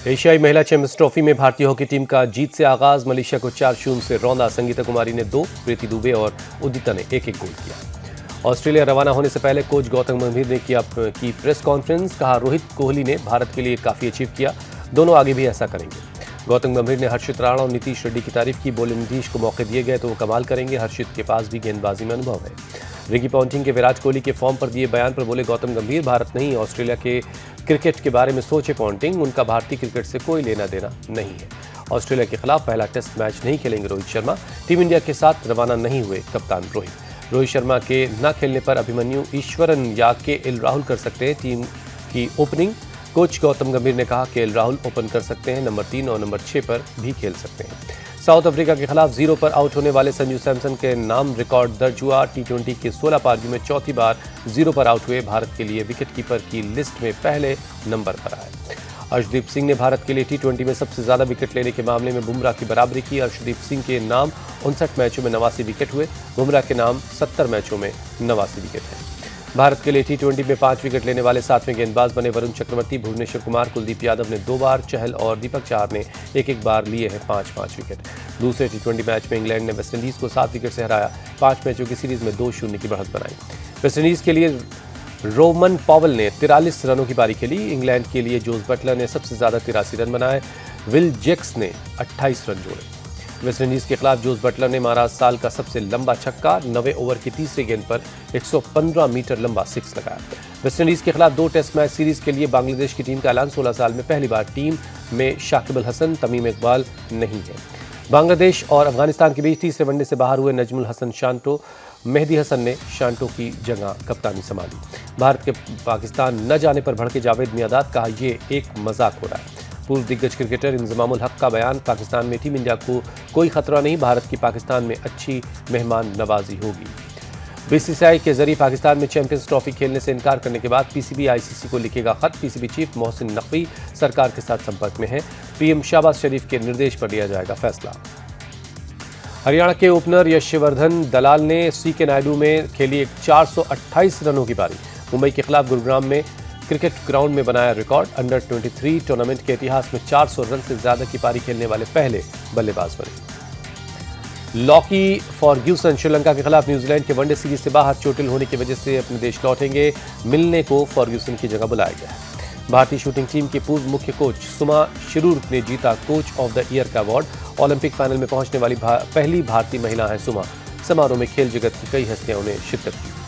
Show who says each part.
Speaker 1: एशियाई महिला champions trophy में भारतीय हॉकी टीम का जीत से आगाज। मलेशिया को 4-0 से रौंदा। संगीता कुमारी ने 2, प्रीति दुबे और उदिता ने 1-1 गोल किया। ऑस्ट्रेलिया रवाना होने से पहले कोच गौतम गंभीर ने की प्रेस कॉन्फ्रेंस। कहा, रोहित कोहली ने भारत के लिए काफी अचीव किया, दोनों आगे भी ऐसा करेंगे। गौतम गंभीर ने हर्षित राणा और नीतीश रेड्डी की तारीफ की। बोले, नीतीश को मौके दिए गए तो वो कमाल करेंगे, हर्षित के पास भी गेंदबाजी में अनुभव है। रिकी पॉन्टिंग के विराट कोहली के फॉर्म पर दिए बयान पर बोले गौतम गंभीर, भारत नहीं ऑस्ट्रेलिया के क्रिकेट के बारे में सोचे पॉन्टिंग, उनका भारतीय क्रिकेट से कोई लेना देना नहीं है। ऑस्ट्रेलिया के खिलाफ पहला टेस्ट मैच नहीं खेलेंगे रोहित शर्मा। टीम इंडिया के साथ रवाना नहीं हुए कप्तान रोहित शर्मा के न खेलने पर अभिमन्यु ईश्वरन या केएल राहुल कर सकते हैं टीम की ओपनिंग। कोच गौतम गंभीर ने कहा, केएल राहुल ओपन कर सकते हैं, नंबर 3 और नंबर 6 पर भी खेल सकते हैं। साउथ अफ्रीका के खिलाफ 0 पर आउट होने वाले संजू सैमसन के नाम रिकॉर्ड दर्ज हुआ। टी20 के 16 पारियों में चौथी बार 0 पर आउट हुए। भारत के लिए विकेटकीपर की लिस्ट में पहले नंबर पर आए। अर्शदीप सिंह ने भारत के लिए टी20 में सबसे ज्यादा विकेट लेने के मामले में बुमराह की बराबरी की। अर्शदीप सिंह के नाम 59 मैचों में 89 विकेट हुए। बुमराह के नाम 70 मैचों में 89 विकेट है। भारत के लिए टी20 में 5 विकेट लेने वाले 7वें गेंदबाज बने वरुण चक्रवर्ती। भुवनेश्वर कुमार, कुलदीप यादव ने 2 बार, चहल और दीपक चाहर ने 1-1 बार लिए हैं 5-5 विकेट। दूसरे टी20 मैच में इंग्लैंड ने वेस्टइंडीज को 7 विकेट से हराया। 5 मैचों की सीरीज में 2-0 की बढ़त बनाई। वेस्टइंडीज के लिए रोमन पॉवल ने 43 रनों की पारी खेली। इंग्लैंड के लिए जोस बटलर ने सबसे ज्यादा 83 रन बनाए। विल जैक्स ने 28 रन जोड़े। वेस्टइंडीज के खिलाफ जोस बटलर ने मारा साल का सबसे लंबा छक्का। 90 ओवर की तीसरी गेंद पर 115 मीटर लंबा 6 लगाया। वेस्टइंडीज के खिलाफ 2 टेस्ट मैच सीरीज के लिए बांग्लादेश की टीम का ऐलान। 16 साल में पहली बार टीम में शाकिब अल हसन, तमीम इकबाल नहीं है। बांग्लादेश और अफगानिस्तान के बीच तीसरे वनडे से बाहर हुए नजमुल हसन शांटो। मेहदी हसन ने शांटो की जगह कप्तानी संभाली। भारत के पाकिस्तान न जाने पर भड़के जावेद मियादाद, कहा, ये एक मजाक हो रहा है। पूर्व दिग्गज क्रिकेटर इंजमामुल हक का बयान, पाकिस्तान में टीम इंडिया को कोई खतरा नहीं, भारत की पाकिस्तान में अच्छी मेहमान नवाजी होगी। बीसीसीआई के जरिए पाकिस्तान में चैंपियंस ट्रॉफी खेलने से इनकार करने के बाद पीसीबी आईसीसी को लिखेगा खत। पीसीबी चीफ मोहसिन नकवी सरकार के साथ संपर्क में है। पीएम शहबाज शरीफ के निर्देश पर लिया जाएगा फैसला। हरियाणा के ओपनर यशवर्धन दलाल ने सीके नायडू में खेली एक 428 रनों की पारी। मुंबई के खिलाफ गुरुग्राम में क्रिकेट ग्राउंड में बनाया रिकॉर्ड। अंडर 23 टूर्नामेंट के इतिहास में 400 रन से ज्यादा की पारी खेलने वाले पहले बल्लेबाज बने। लॉकी फॉर्ग्यूसन श्रीलंका के खिलाफ न्यूजीलैंड के वनडे सीरीज से बाहर चोटिल होने की वजह से अपने देश लौटेंगे। मिलने को फॉर्ग्यूसन की जगह बुलाया गया है। भारतीय शूटिंग टीम के पूर्व मुख्य कोच सुमा शिरूर ने जीता कोच ऑफ द ईयर का अवार्ड। ओलंपिक फाइनल में पहुंचने वाली पहली भारतीय महिला है सुमा। समारोह में खेल जगत की कई हस्तियों ने शिरकत की।